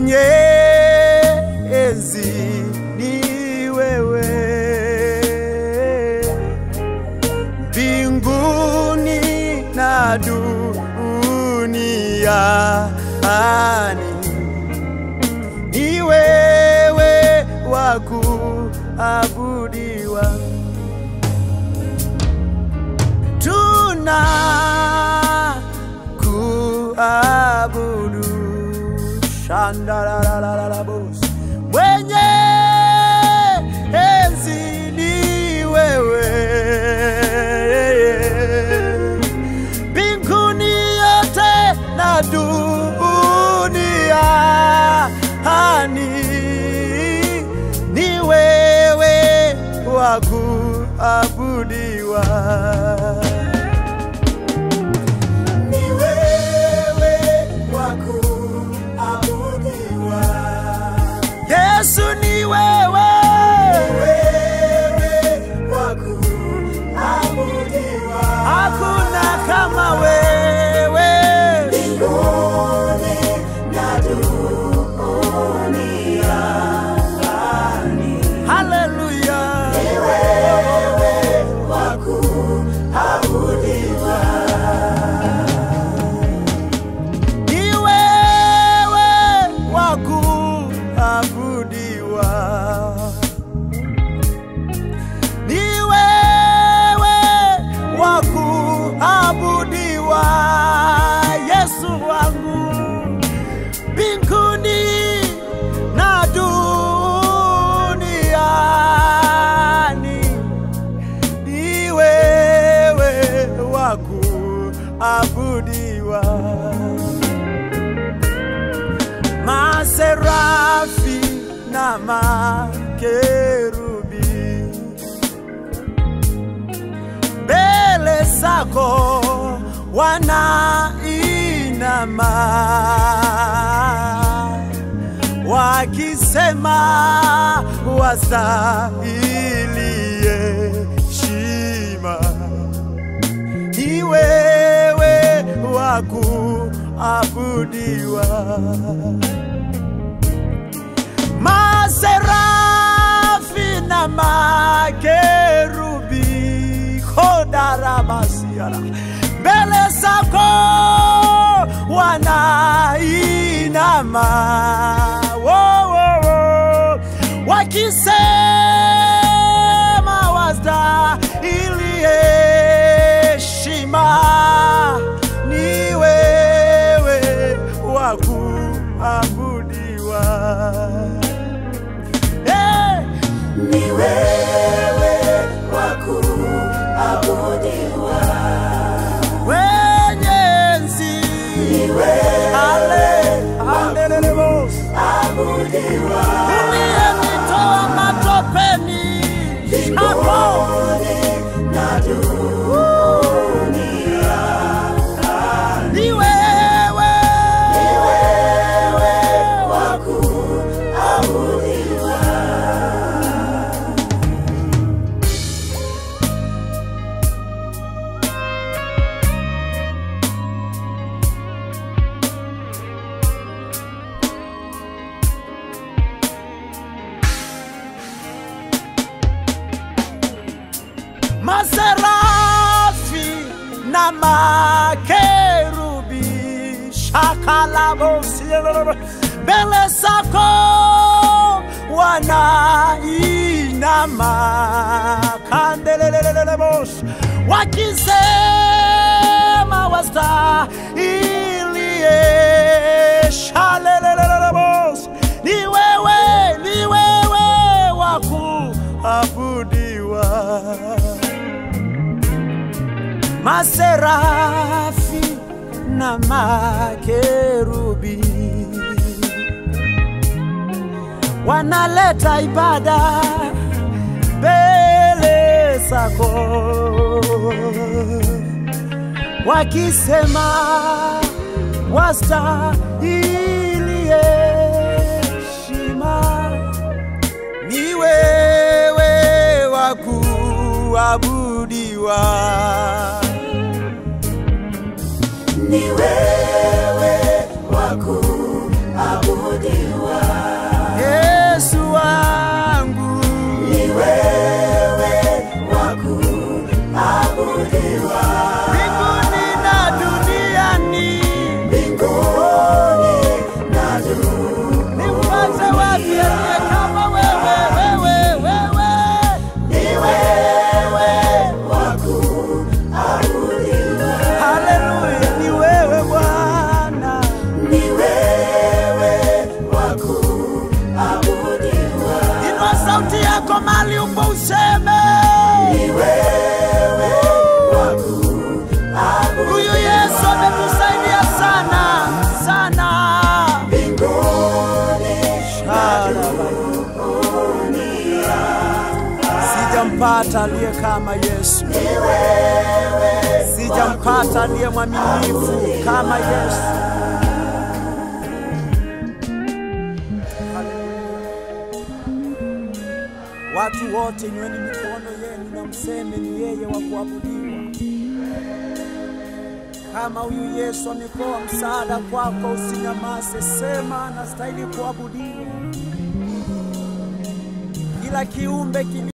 mwenye enzi ni wewe, mbinguni na duniani ni wewe wa kuabudiwa. Tuna kuabudu shandarararabos, mwenye enzi ni wewe, mbinguni yote na duniani ni wewe wa kuabudiwa. Yesu ni wewe, wa kuabudiwa. Hakuna kama wewe, mbinguni na duniani. Haleluya, ni wewe wa kuabudiwa. Ni wewe wa kuabudiwa. Ni wewe wa kuabudiwa, Yesu wangu, mbinguni na duniani ni wewe wa kuabudiwa. Maserafi na makerubi mbele zako wanainama, wakisema wastahili heshima. Ni wewe wa kuabudiwa. Maserafi na makerubi kodarabasiara mbele zako wanainama, wakisema wastahili heshima. Ni wewe wa kuabudiwa. Ni wewe wa kuabudiwa, wenye enzi. Ni wewe wa kuabudiwa, uliyenitoa matopeni hapo na dunia. Ni wewe wa kuabudiwa. Maserafi na makerubi shakalabosi mbele zako wanainama, kandelelelelebos, wakisema wastahili heshima. Ni wewe wa kuabudiwa. Maserafi na makerubi wanaleta ibada mbele zako, wakisema wastahili heshima. Ni wewe wa kuabudiwa. Ni wewe wa kuabudiwa. Sijampata aliye kama Yesu. Sijampata aliye mwaminifu kama Yesu. Watu wote nyweni mikono yenu na mseme ni yeye wa kuabudiwa. Kama huyu Yesu amekuwa msaada kwako, usinyamaze, sema anastahili kuabudiwa. Kila kiumbe